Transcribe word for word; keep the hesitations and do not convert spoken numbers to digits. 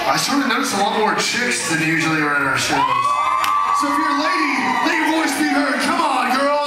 I sort of noticed a lot more chicks than usually are in our shows. So if you're a lady, let your voice be heard. Come on, girl.